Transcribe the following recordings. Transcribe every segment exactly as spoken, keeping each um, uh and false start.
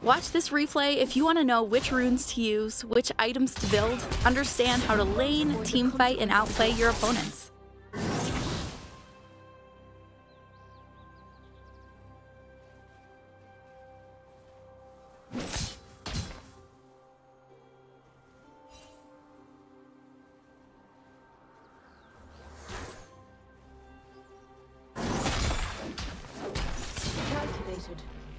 Watch this replay if you want to know which runes to use, which items to build, understand how to lane, teamfight, and outplay your opponents. Calculated.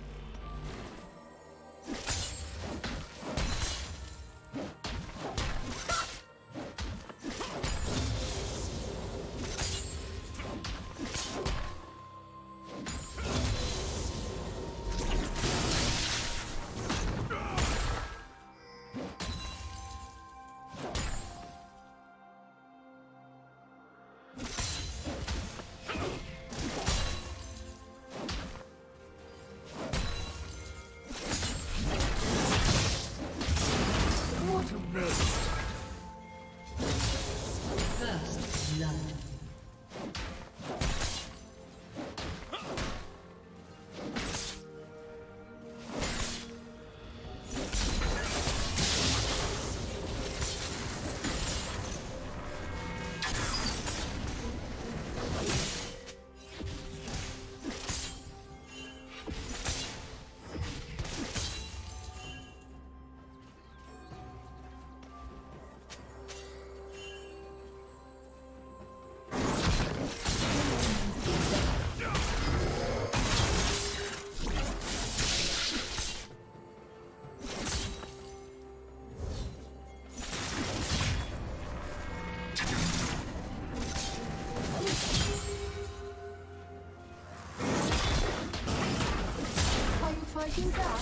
Fighting back.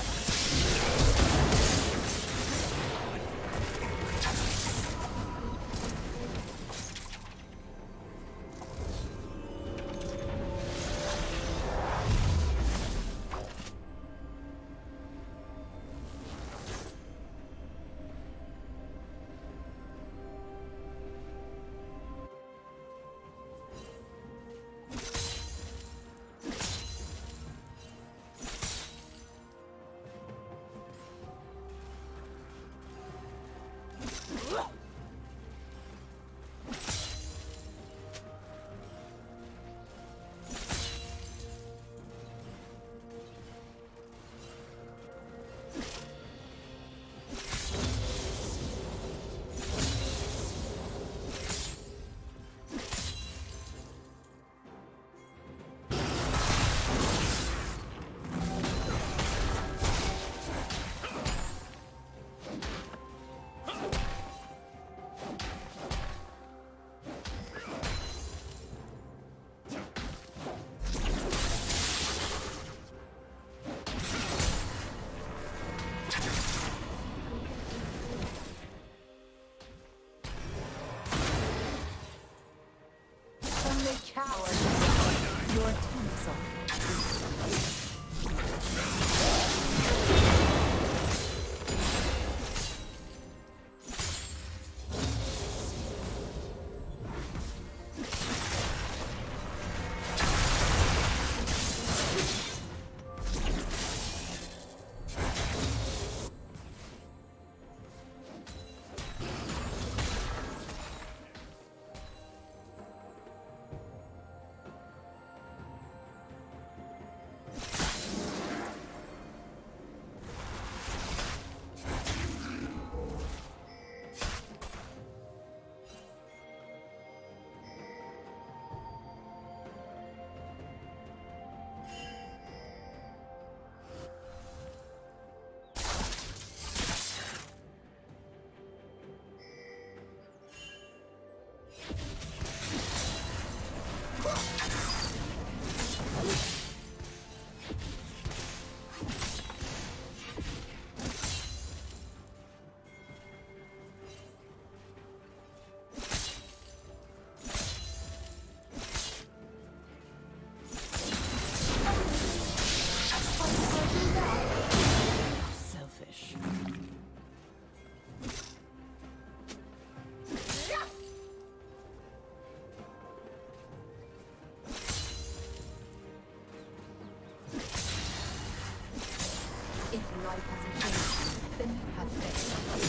If life hasn't changed you, then you have failed.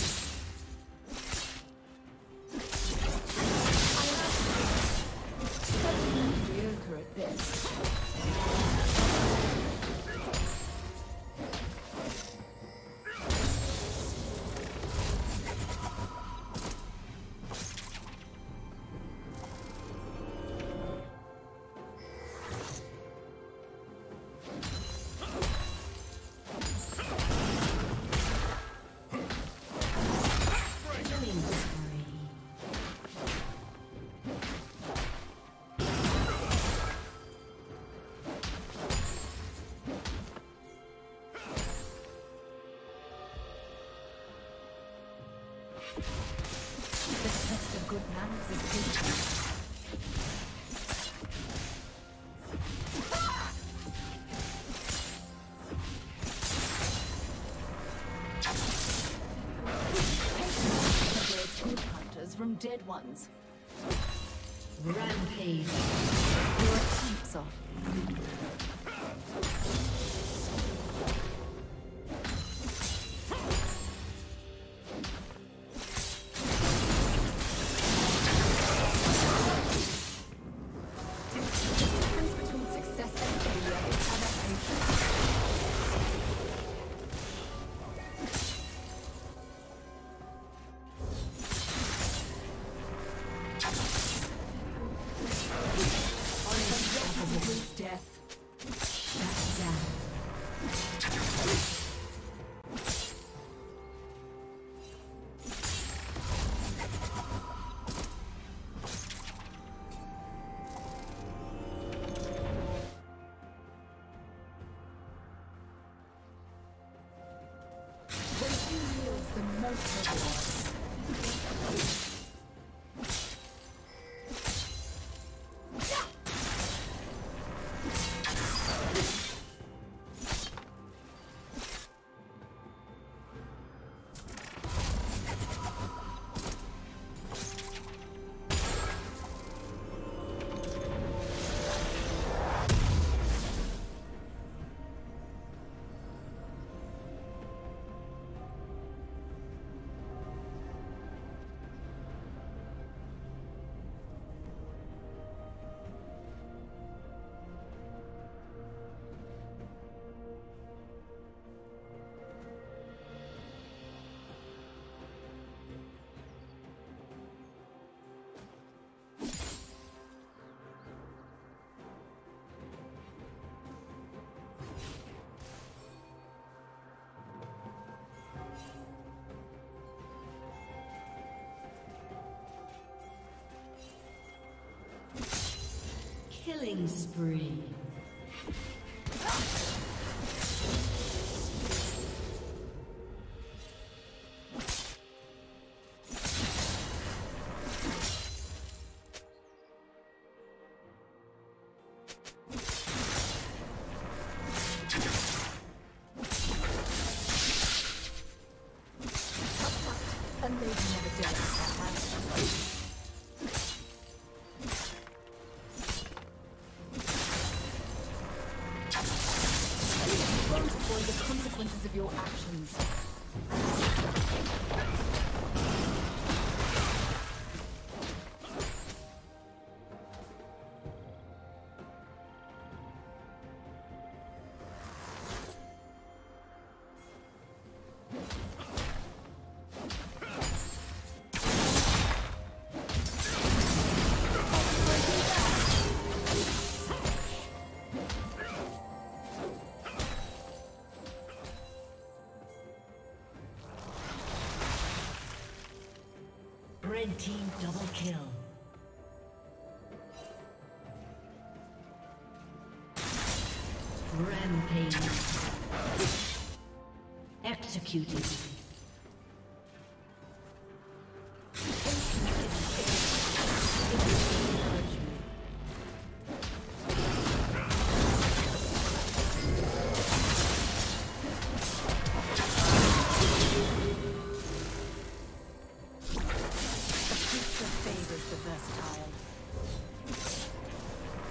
I'm mediocre at this. The test of good manners is patience. Separates good hunters from dead ones. Rampage. Your attempts are death. Shut down. When he yields the most rewards. Killing spree. And they've never done that. The consequences of your actions. Red team double kill. Rampage. Executed.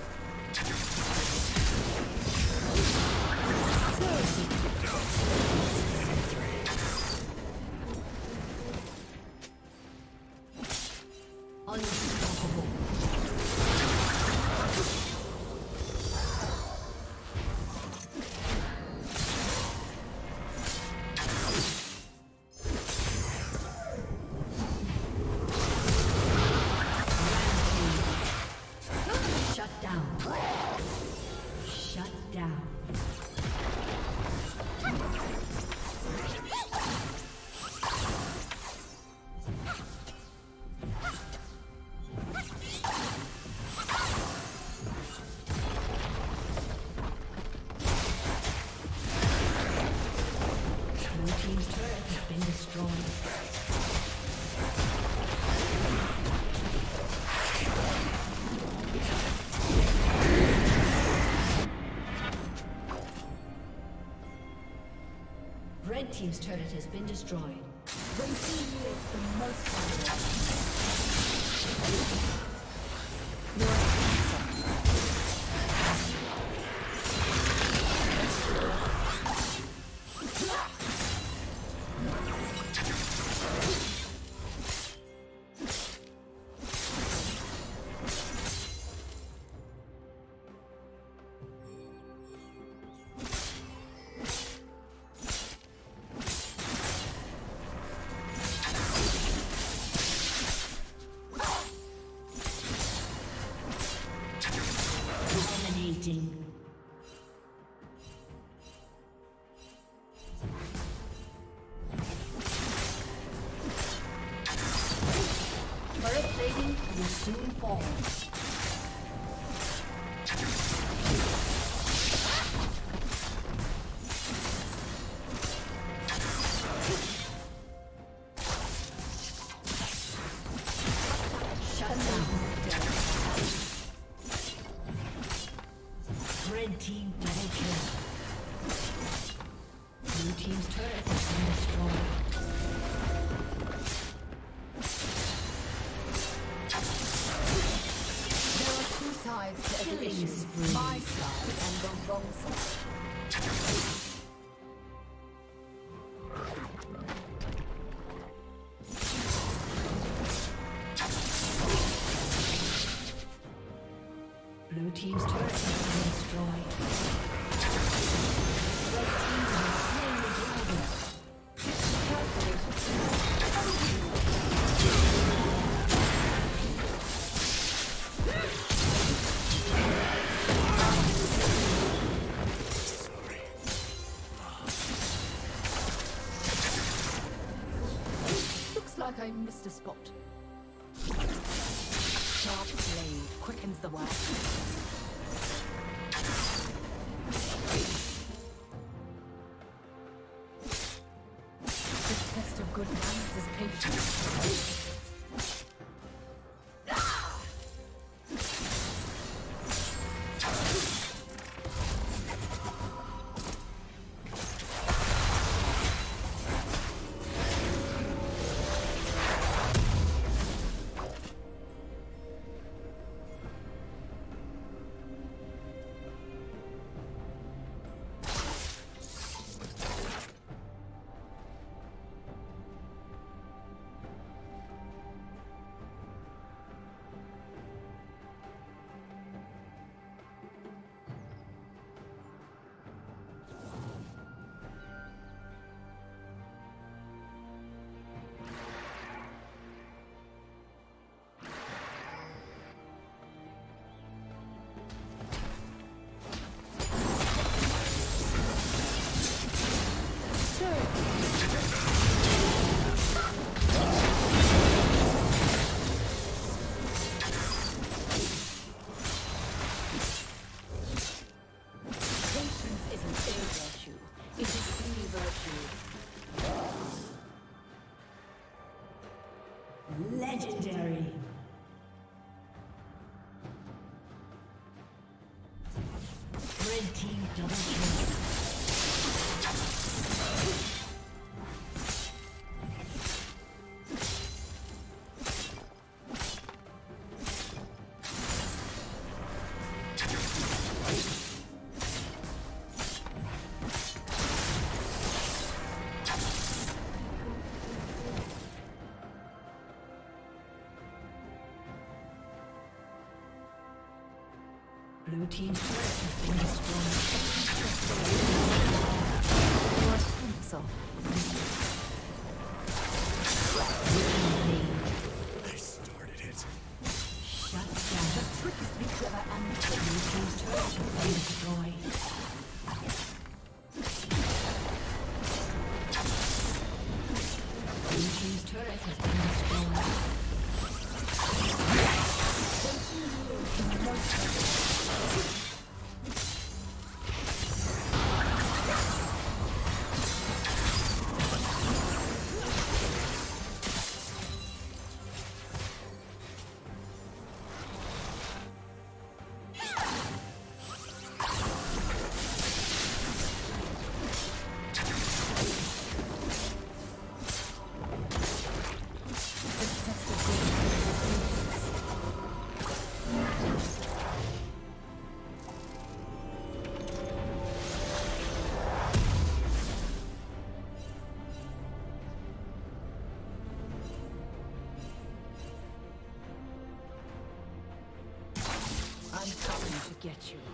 So Blue team's turret has been destroyed. Red team's turret has been destroyed. Red team is the most valuable. Turret plating will soon fall. Shut down. Red team double kill. Blue team's turret has been destroyed. Sides to every issue. My side and the wrong side. Blue team's turret has been destroyed. Red team has slain the dragon. Like I missed a spot. Sharp blade quickens the work. The test of good manners is patience. Legendary. Red team double kill. Blue team's turret has been destroyed. Your strength's off. I started it. Shut down. The trick is to be clever and the blue team's turret has been destroyed. Blue team's turret has been destroyed. I'm coming to get you.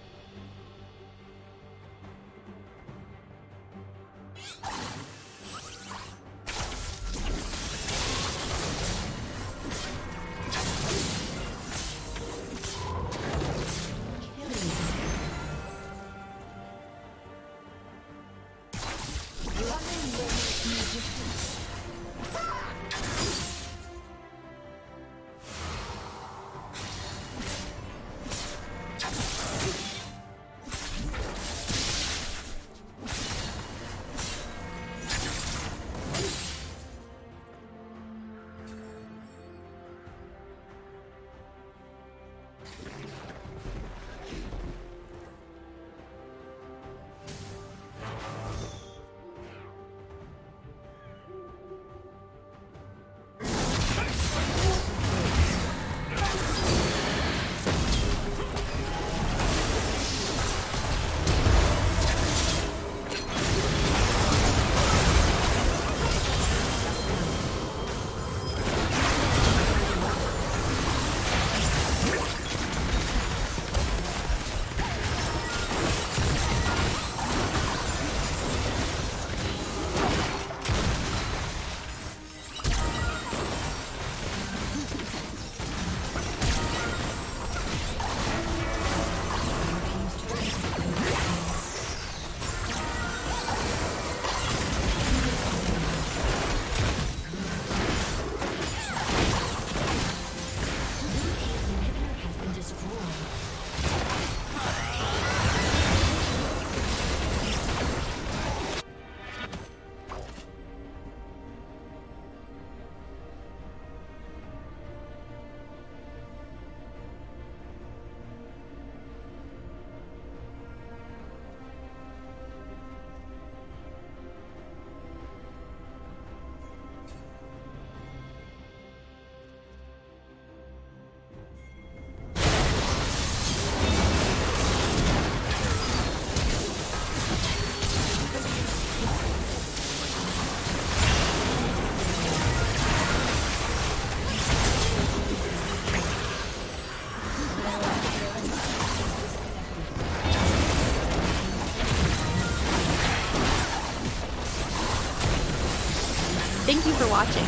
Thank you for watching.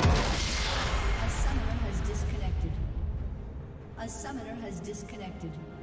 A summoner has disconnected.